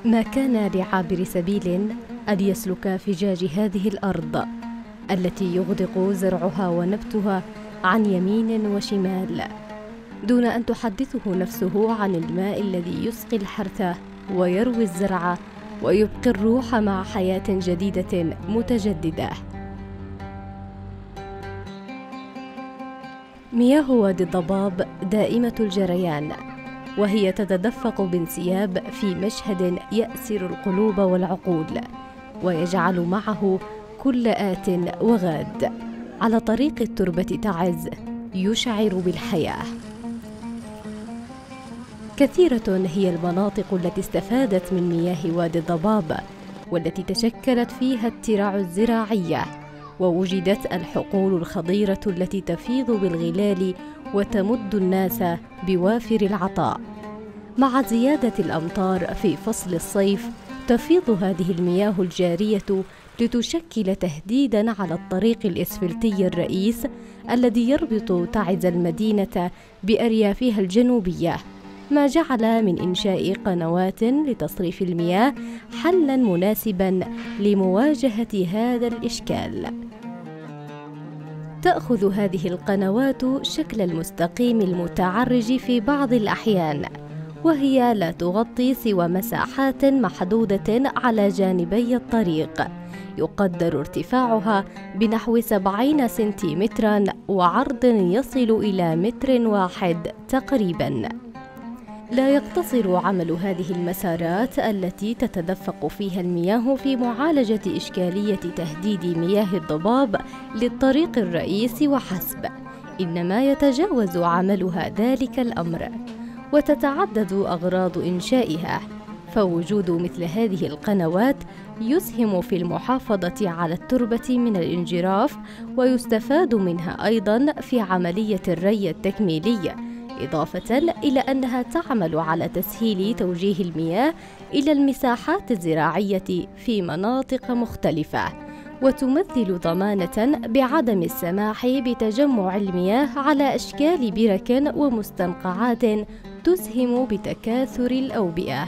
ما كان لعابر سبيل أن يسلك فجاج هذه الأرض التي يغدق زرعها ونبتها عن يمين وشمال، دون أن تحدثه نفسه عن الماء الذي يسقي الحرث ويروي الزرع ويبقي الروح مع حياة جديدة متجددة. مياه وادي الضباب دائمة الجريان، وهي تتدفق بانسياب في مشهد يأسر القلوب والعقول، ويجعل معه كل آت وغاد على طريق التربة تعز يشعر بالحياة. كثيرة هي المناطق التي استفادت من مياه وادي الضباب، والتي تشكلت فيها الترع الزراعية، ووجدت الحقول الخضيرة التي تفيض بالغلال وتمد الناس بوافر العطاء. مع زيادة الأمطار في فصل الصيف تفيض هذه المياه الجارية لتشكل تهديداً على الطريق الإسفلتي الرئيس الذي يربط تعز المدينة بأريافها الجنوبية، ما جعل من إنشاء قنوات لتصريف المياه حلاً مناسباً لمواجهة هذا الإشكال. تأخذ هذه القنوات شكل المستقيم المتعرج في بعض الأحيان، وهي لا تغطي سوى مساحات محدودة على جانبي الطريق، يقدر ارتفاعها بنحو 70 سنتيمتراً وعرض يصل إلى 1 متر تقريباً. لا يقتصر عمل هذه المسارات التي تتدفق فيها المياه في معالجة إشكالية تهديد مياه الضباب للطريق الرئيس وحسب، إنما يتجاوز عملها ذلك الأمر، وتتعدد أغراض إنشائها، فوجود مثل هذه القنوات يسهم في المحافظة على التربة من الانجراف، ويستفاد منها أيضاً في عملية الري التكميلي، إضافة إلى أنها تعمل على تسهيل توجيه المياه إلى المساحات الزراعية في مناطق مختلفة، وتمثل ضمانة بعدم السماح بتجمع المياه على أشكال برك ومستنقعات تسهم بتكاثر الأوبئة.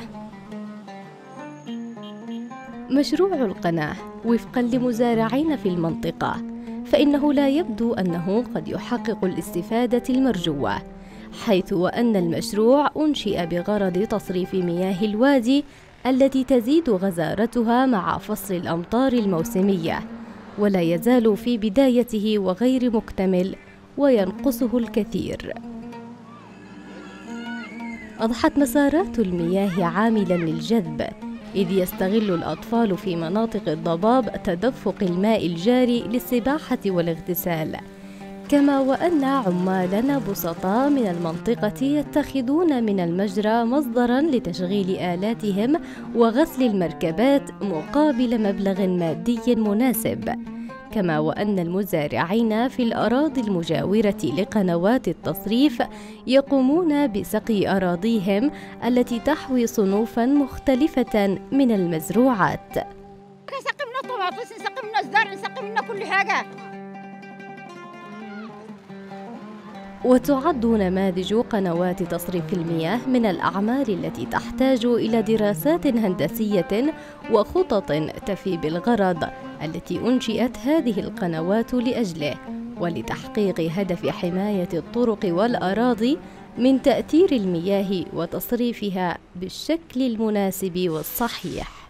مشروع القناة وفقاً لمزارعين في المنطقة فإنه لا يبدو أنه قد يحقق الاستفادة المرجوة، حيث وأن المشروع أنشئ بغرض تصريف مياه الوادي التي تزيد غزارتها مع فصل الأمطار الموسمية، ولا يزال في بدايته وغير مكتمل وينقصه الكثير. أضحت مسارات المياه عاملاً للجذب، إذ يستغل الأطفال في مناطق الضباب تدفق الماء الجاري للسباحة والاغتسال، كما وأن عمالاً بسطاء من المنطقة يتخذون من المجرى مصدراً لتشغيل آلاتهم وغسل المركبات مقابل مبلغ مادي مناسب، كما وأن المزارعين في الأراضي المجاورة لقنوات التصريف يقومون بسقي أراضيهم التي تحوي صنوفاً مختلفة من المزروعات. نسقي منها طماطم، نسقي منها زرع، نسقي منها كل حاجة. وتعد نماذج قنوات تصريف المياه من الأعمال التي تحتاج إلى دراسات هندسية وخطط تفي بالغرض التي أنشئت هذه القنوات لأجله، ولتحقيق هدف حماية الطرق والأراضي من تأثير المياه وتصريفها بالشكل المناسب والصحيح.